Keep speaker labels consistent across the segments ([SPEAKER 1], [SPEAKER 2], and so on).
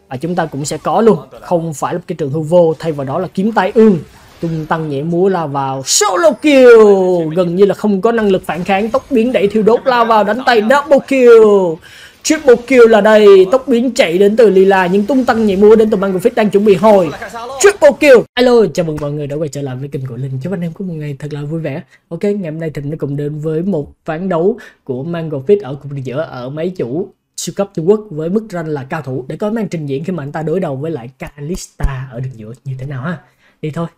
[SPEAKER 1] Và chúng ta cũng sẽ có luôn, không phải là cái trường hư vô, thay vào đó là kiếm tai ương. Tung tăng nhảy múa lao vào solo kill, gần như là không có năng lực phản kháng. Tốc biến đẩy thiêu đốt lao vào đánh tay double kill. Triple kill là đây, tốc biến chạy đến từ Lila, nhưng tung tăng nhảy múa đến từ Mango Fish đang chuẩn bị hồi triple kill. Hello, chào mừng mọi người đã quay trở lại với kênh của Linh. Chúc anh em có một ngày thật là vui vẻ. Ok, ngày hôm nay Thịnh đã cùng đến với một ván đấu của Mango Fish ở cục địa giữa ở máy chủ siêu cấp Trung Quốc với mức rank là cao thủ, để có màn trình diễn khi mà anh ta đối đầu với lại Kalista ở đường giữa như thế nào ha. Đi thôi.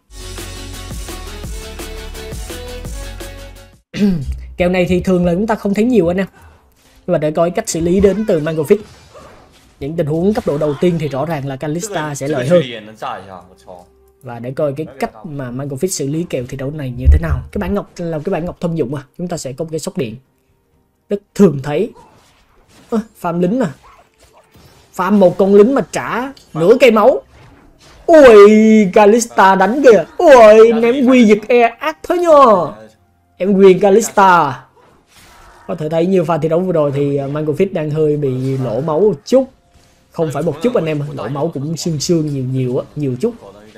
[SPEAKER 1] Kèo này thì thường là chúng ta không thấy nhiều anh em, nhưng mà để coi cách xử lý đến từ Mango Fish. Những tình huống cấp độ đầu tiên thì rõ ràng là Kalista sẽ lợi hơn. Và để coi cái cách mà Mango Fish xử lý kèo thi đấu này như thế nào. Cái bản ngọc là cái bản ngọc thông dụng mà, chúng ta sẽ có một cái sóc điện rất thường thấy. Farm lính à, farm một con lính mà trả nửa cây máu. Ui, Kalista đánh kìa. Ui, ném quy giật e ác thế nhờ. Em quyền Kalista. Có thể thấy nhiều pha thi đấu vừa rồi thì Mango Fish đang hơi bị lỗ máu một chút. Không phải một chút anh em, lỗ máu cũng sương nhiều chút.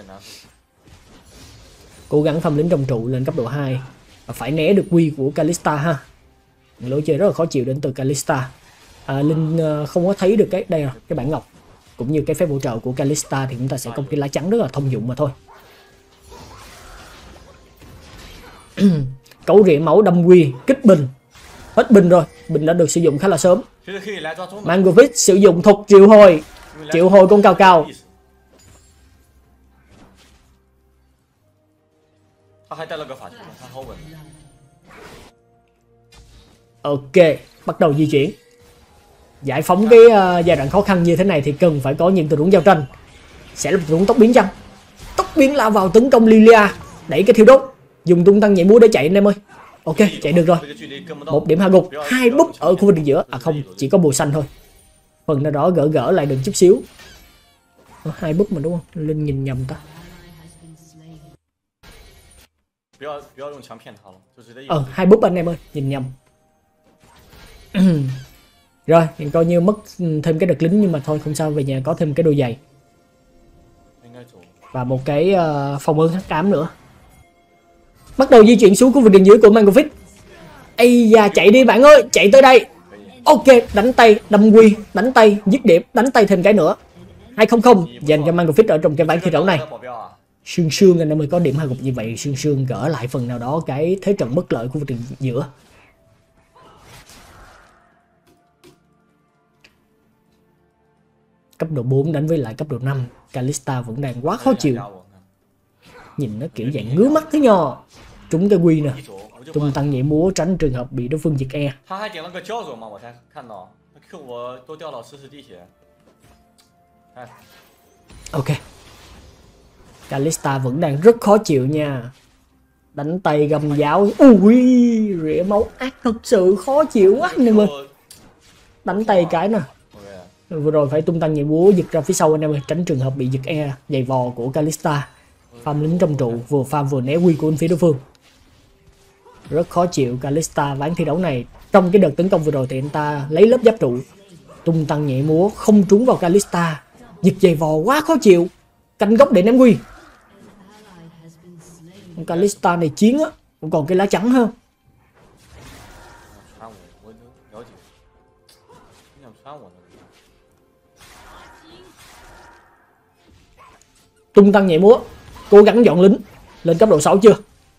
[SPEAKER 1] Cố gắng farm lính trong trụ lên cấp độ 2 và phải né được quy của Kalista ha. Lối chơi rất là khó chịu đến từ Kalista. Linh không có thấy được cái đây rồi, cái bản ngọc cũng như cái phép hỗ trợ của Kalista thì chúng ta sẽ có một cái lá chắn rất là thông dụng mà thôi. Cấu rỉa máu đâm quy, kích bình. Hết bình rồi, bình đã được sử dụng khá là sớm. Mango Fish sử dụng thuật triệu hồi con cao cao. Ok, bắt đầu di chuyển. Giải phóng cái giai đoạn khó khăn như thế này thì cần phải có những tình huống giao tranh. Sẽ là một tình huống tốc biến chăng? Tốc biến lao vào tấn công Lilia, đẩy cái thiêu đốt, dùng tung tăng nhảy múa để chạy anh em ơi. Ok, chạy được rồi. 1 điểm hạ gục, 2 búp ở khu vực đường giữa. À không, chỉ có bùa xanh thôi. Phần nào đó gỡ lại được chút xíu. 2 búp mà đúng không? Linh nhìn nhầm ta. 2 búp anh em ơi, nhìn nhầm. Rồi, mình coi như mất thêm cái đợt lính, nhưng mà thôi không sao, về nhà có thêm cái đôi giày và một cái phòng ơn hắc ám nữa. Bắt đầu di chuyển xuống khu vực đường dưới của Mango Fish. Ây da, chạy đi bạn ơi, chạy tới đây. Ok, đánh tay, đâm quy, đánh tay, dứt điểm, đánh tay thêm cái nữa. 2-0 dành cho Mango Fish ở trong cái ván thi đấu này. Sương anh em ơi, có điểm hạ gục như vậy, Sương gỡ lại phần nào đó cái thế trận bất lợi khu vực đường giữa. Cấp độ 4 đánh với lại cấp độ 5, Kalista vẫn đang quá khó chịu. Nhìn nó kiểu dạng ngứa mắt thế nhờ. Trúng cái quy nè, tung tăng nhảy múa tránh trường hợp bị đối phương giật e. Ok, Kalista vẫn đang rất khó chịu nha. Đánh tay gầm giáo. Ui, rỉa máu ác thật sự khó chịu quá anh em ơi. Đánh tay cái nè. Vừa rồi phải tung tăng nhảy múa giật ra phía sau anh em ơi, tránh trường hợp bị giật e giày vò của Kalista. Farm lính trong trụ, vừa farm vừa né quy của bên phía đối phương. Rất khó chịu Kalista ván thi đấu này. Trong cái đợt tấn công vừa rồi thì anh ta lấy lớp giáp trụ, tung tăng nhảy múa không trúng vào Kalista, giật giày vò quá khó chịu, canh góc để ném quy. Kalista này chiến á, cũng còn cái lá chắn hơn. Tung tăng nhảy múa, cố gắng dọn lính. Lên cấp độ 6 chưa?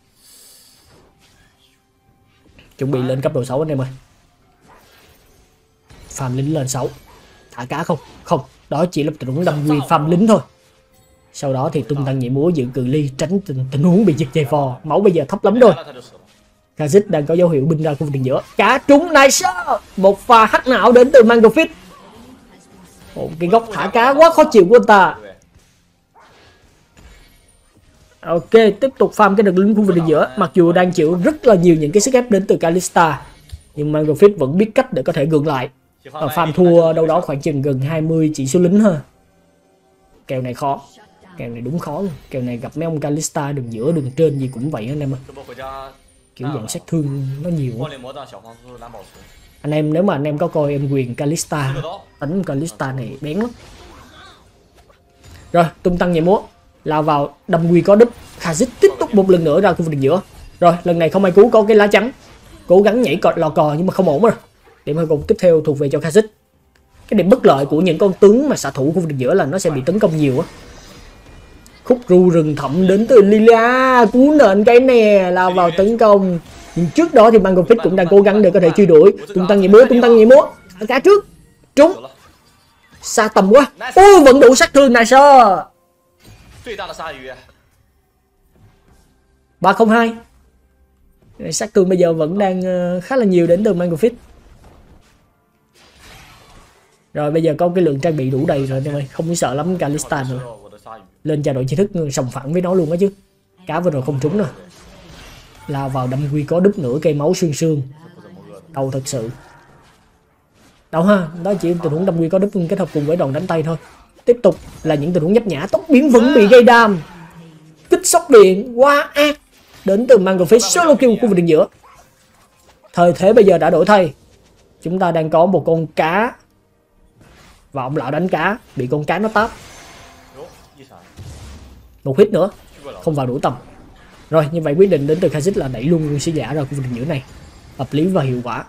[SPEAKER 1] Chuẩn bị lên cấp độ 6 anh em ơi. Farm lính lên 6. Thả cá không? Không, đó chỉ là tình huống đâm quy farm lính thôi. Sau đó thì tung tăng nhảy múa giữ cự ly, tránh tình huống bị giật dây vò. Máu bây giờ thấp lắm rồi. Kha'Zix đang có dấu hiệu binh ra khu vực đường giữa. Cá trúng, nice. Một pha hack não đến từ Mango Fish. Một cái góc thả cá quá khó chịu của anh ta. Ok, tiếp tục farm cái đợt lính khu vực đường giữa. Mặc dù đang chịu rất là nhiều những cái sức ép đến từ Kalista, nhưng Mango Fish vẫn biết cách để có thể gượng lại. Và farm thua đâu đó khoảng chừng gần 20 chỉ số lính ha. Kèo này khó. Kèo này đúng khó luôn. Kèo này gặp mấy ông Kalista đường giữa đường trên gì cũng vậy anh em ơi. Kiểu dạng sát thương nó nhiều quá. Anh em nếu mà anh em có coi em quyền Kalista, đánh Kalista này bén lắm. Rồi tung tăng nhảy múa lao vào đâm quy có đúp. Kha'Zix tiếp tục một lần nữa ra khu vực giữa. Rồi lần này không ai cứu, có cái lá trắng cố gắng nhảy cọt lò cò nhưng mà không ổn rồi. Điểm hơi cục tiếp theo thuộc về cho Kha'Zix. Cái điểm bất lợi của những con tướng mà xạ thủ khu vực giữa là nó sẽ bị tấn công nhiều á. Khúc ru rừng thẳm đến từ Lilia cú nện cái nè lao vào tấn công. Nhưng trước đó thì Mango Fit cũng đang cố gắng để có thể truy đuổi. Tung tăng nhảy múa cá trước trúng xa tầm quá. Ôi vẫn đủ sát thương này sao. 302. Sát thương bây giờ vẫn đang khá là nhiều đến từ Mango Fit. Rồi bây giờ có cái lượng trang bị đủ đầy rồi anh em ơi, không sợ lắm Kalista nữa. Lên trao đổi tri thức sòng phẳng với nó luôn á chứ. Cá vừa rồi không trúng rồi. Lao vào đâm quy có đứt nửa cây máu xương. Đau thật sự. Đâu ha, đó chỉ tình huống đâm quy có đứt kết hợp cùng với đòn đánh tay thôi. Tiếp tục là những tình huống nhấp nhã, tốc biến vẫn bị gây đam. Kích sóc điện quá ác đến từ Mango Fit solo kill khu vực đường giữa. Thời thế bây giờ đã đổi thay. Chúng ta đang có một con cá và ông lão đánh cá bị con cá nó táp. Một hit nữa không vào đủ tầm. Rồi như vậy quyết định đến từ Kha'Zix là đẩy luôn sứ giả ra khu vực đường giữa này, hợp lý và hiệu quả.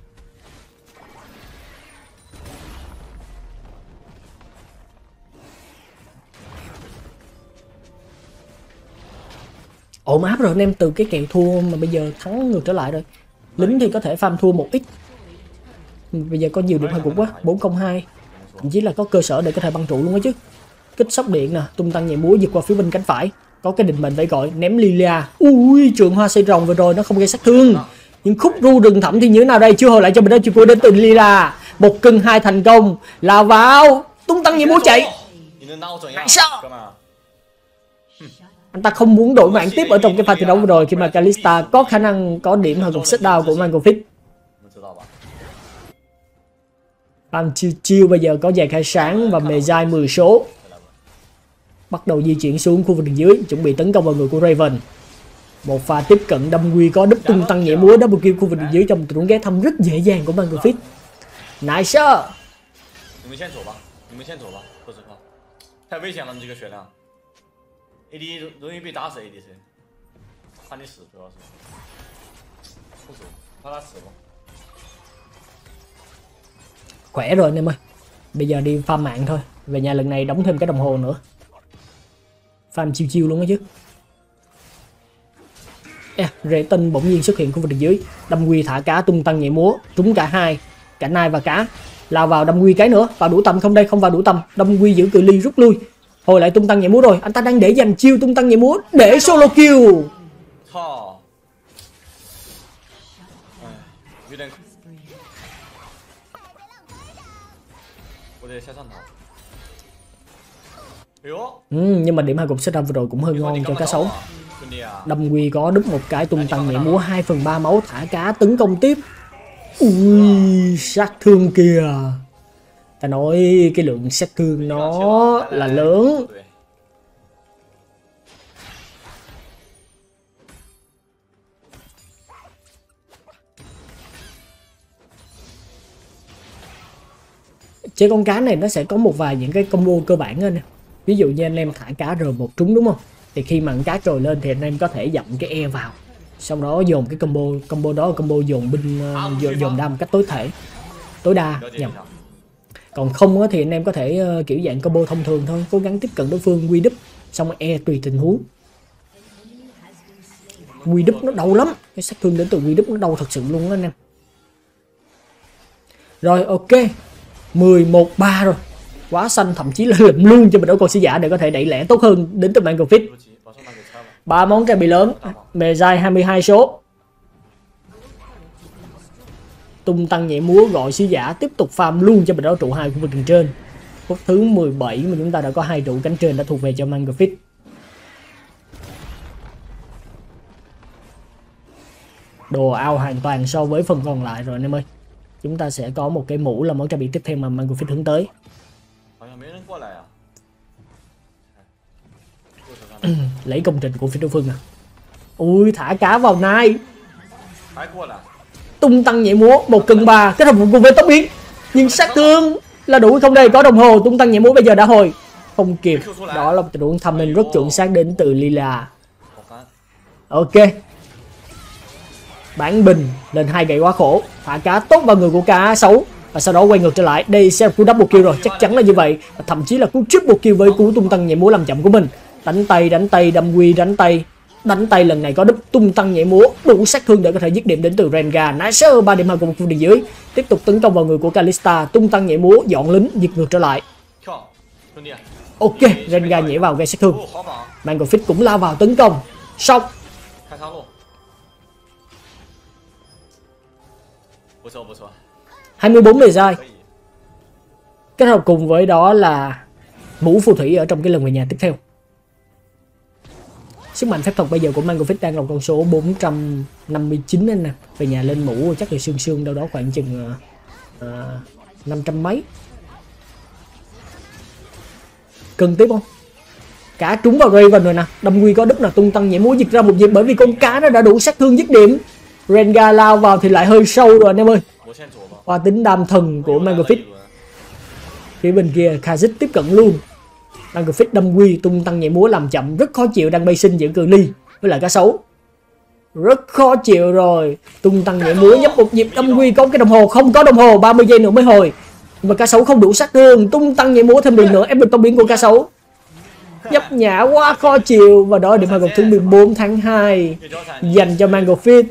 [SPEAKER 1] Ổn áp rồi anh em, từ cái kèo thua mà bây giờ thắng ngược trở lại rồi. Lính thì có thể farm thua một ít. Bây giờ có nhiều điểm hơi cục quá, 402. Thậm chí là có cơ sở để có thể băng trụ luôn đó chứ. Kích sóc điện nè, tung tăng nhảy múa vượt qua phía bên cánh phải. Có cái định mệnh vẫy gọi, ném Lilia. Ui, trường hoa xây rồng vừa rồi nó không gây sát thương. Nhưng khúc ru rừng thẳm thì như thế nào đây? Chưa hồi lại cho mình đó, chưa của đến từ Lilia. Một cưng hai thành công, lao vào, tung tăng nhảy múa chạy. Sao? Anh ta không muốn đổi mạng tiếp ở trong cái pha thi đấu vừa rồi khi mà Kalista có khả năng có điểm hợp cục shutdown của Mango Fit. Farm chiêu bây giờ có giày khai sáng và mề dai 10 số. Bắt đầu di chuyển xuống khu vực đường dưới, chuẩn bị tấn công vào người của Raven. Một pha tiếp cận đâm quy có đúp tung tăng nhảy múa double kill khu vực đường dưới trong tình huống ghé thăm rất dễ dàng của Mango Fit. Nice. AD 容易被打死 ADC， 怕你死主要是，不死，怕他死吗？ Khỏe rồi anh em ơi, bây giờ đi farm mạng thôi, về nhà lần này đóng thêm cái đồng hồ nữa, farm chiêu chiêu luôn đó chứ. Rễ tinh bỗng nhiên xuất hiện khu vực dưới, đâm quy thả cá tung tăng nhảy múa, trúng cả hai, cả nai và cá, lao vào đâm quy cái nữa, vào đủ tầm không đây? Không vào đủ tầm, đâm quy giữ cự ly rút lui. Hồi lại tung tăng nhảy múa rồi, anh ta đang để dành chiêu tung tăng nhảy múa để solo kill. Nhưng mà điểm hai cục setup vừa rồi cũng hơi ngon cho cá sấu. Đâm quy có đúp một cái tung tăng nhảy múa 2/3 máu, thả cá tấn công tiếp. Ui, sát thương kìa. Ta nói cái lượng sát thương nó là lớn. Chơi con cá này nó sẽ có một vài những cái combo cơ bản hơn. Ví dụ như anh em thả cá R1 trúng đúng không? Thì khi mà cá trồi lên thì anh em có thể dậm cái E vào. Xong đó dồn cái combo đó là combo dồn binh dồn đam một cách tối đa nhầm. Còn không thì anh em có thể kiểu dạng combo thông thường thôi, cố gắng tiếp cận đối phương quy đúp xong E tùy tình huống. Quy đúp nó đau lắm, cái sát thương đến từ quy đúp nó đau thật sự luôn đó anh em. Rồi ok, 11-3 rồi, quá xanh, thậm chí là lụm luôn cho mình đấu con sứ giả để có thể đẩy lẻ tốt hơn đến từ Mango Fit. 3 món trang bị lớn, mề dai 22 số. Tung tăng nhảy múa gọi sứ giả tiếp tục farm luôn cho mình đấu trụ 2 khu vực đường trên. Phút thứ 17 mà chúng ta đã có 2 trụ cánh trên đã thuộc về cho Mango Fit. Đồ ao hoàn toàn so với phần còn lại rồi anh em ơi. Chúng ta sẽ có một cái mũ là món trang bị tiếp theo mà Mango Fit hướng tới. Lấy công trình của phía đối phương à. Ui, thả cá vào nai. Tung tăng nhảy múa 1/3 kết hợp cùng với tốc biến. Nhưng sát thương là đủ không đây? Có đồng hồ, tung tăng nhảy múa bây giờ đã hồi. không kịp. Đó là một tình huống thăm nên rất chuẩn xác đến từ Lila. Ok, bán bình lên 2 gậy quá khổ, thả cá tốt vào người của cá sấu và sau đó quay ngược trở lại. Đây sẽ là cú double kill rồi, chắc chắn là như vậy, và thậm chí là cú triple kill với cú tung tăng nhảy múa làm chậm của mình. Đánh tay đâm quy, đánh tay lần này có đúp tung tăng nhảy múa đủ sát thương để có thể dứt điểm đến từ Rengar. Nashor 3 điểm 2 của một khu địa dưới, tiếp tục tấn công vào người của Kalista, tung tăng nhảy múa dọn lính giật ngược trở lại. Ok, Rengar nhảy vào gây sát thương. Mango Fit cũng lao vào tấn công. Xong. 24 bề dai. Kết hợp cùng với đó là mũ phù thủy ở trong cái lần về nhà tiếp theo. Sức mạnh phép thuật bây giờ của Mango Fit đang là con số 459 anh nè. Về nhà lên mũ chắc là sương đâu đó khoảng chừng 500 mấy. Cần tiếp không? Cá trúng vào Raven rồi nè. Đâm quy có đứt là tung tăng nhảy múa giật ra một nhịp, bởi vì con cá nó đã đủ sát thương dứt điểm. Rengar lao vào thì lại hơi sâu rồi anh em ơi. Qua tính đam thần của Mango Fit. Phía bên kia Kha'Zix tiếp cận luôn. Mango Fit đâm quy tung tăng nhảy múa làm chậm, rất khó chịu, đang bay sinh giữ cự ly với lại cá sấu. Rất khó chịu rồi. Tung tăng nhảy múa nhấp một nhịp đâm quy, có cái đồng hồ, không có đồng hồ, 30 giây nữa mới hồi. Mà cá sấu không đủ sát thương, tung tăng nhảy múa thêm đường nữa ép được tông biến của cá sấu. Nhấp nhả quá khó chịu, và đó là điểm hòa thứ 14 tháng 2 dành cho Mango Fit.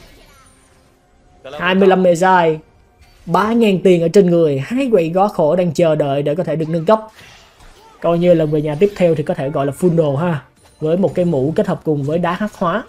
[SPEAKER 1] 25 bề dài, 3.000 tiền ở trên người, 2 quậy gó khổ đang chờ đợi để có thể được nâng cấp. Coi như là về nhà tiếp theo thì có thể gọi là full đồ ha, với một cái mũ kết hợp cùng với đá hắc hóa.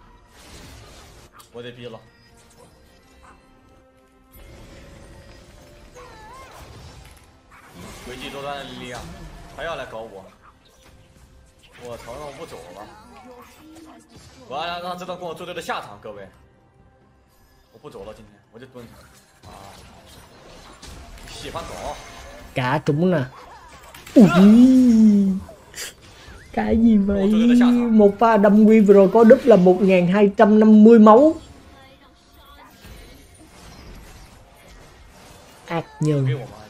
[SPEAKER 1] Cá trúng nè. Cái gì vậy? Một pha đâm quy vừa rồi có đúp là 1250 máu. Ác nhân.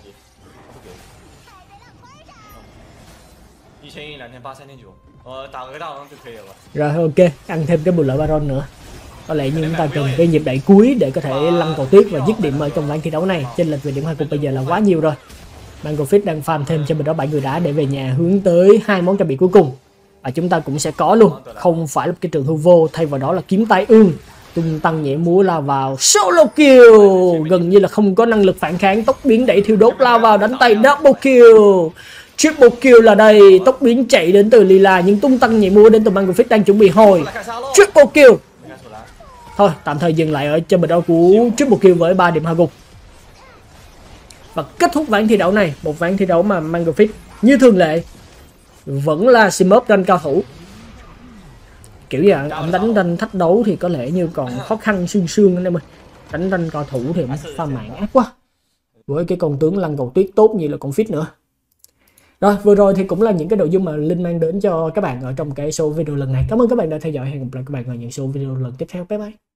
[SPEAKER 1] Rồi ok, ăn thêm cái bùi lợi Baron nữa. Có lẽ như chúng ta cần cái nhịp đẩy cuối để có thể lăn cầu tuyết và dứt điểm ở trong ván thi đấu này. Chênh lệch về điểm 2 cục bây giờ là quá nhiều rồi. Mango Fit đang farm thêm cho mình đó 7 người đá để về nhà hướng tới 2 món trang bị cuối cùng. Và chúng ta cũng sẽ có luôn, không phải là cái trường hư vô, thay vào đó là kiếm tai ương. Tung tăng nhảy múa lao vào solo kill, gần như là không có năng lực phản kháng, tốc biến đẩy thiêu đốt lao vào đánh tay double kill. Triple kill là đây, tốc biến chạy đến từ Lila, nhưng tung tăng nhảy múa đến từ Mango Fit đang chuẩn bị hồi. Triple kill. Thôi, tạm thời dừng lại ở cho mình đó của triple kill với 3 điểm hạ gục. Và kết thúc ván thi đấu này, một ván thi đấu mà Mango Fit như thường lệ vẫn là Smurf rank cao thủ. Kiểu như là ông đánh rank thách đấu thì có lẽ như còn khó khăn xương anh em ơi. Đánh rank cao thủ thì pha mạng ác quá. Với cái con tướng lăn cầu tuyết tốt như là con Fit nữa. Rồi, vừa rồi thì cũng là những cái nội dung mà Linh mang đến cho các bạn ở trong cái số video lần này. Cảm ơn các bạn đã theo dõi, hẹn gặp lại các bạn ở những số video lần tiếp theo. Bye bye.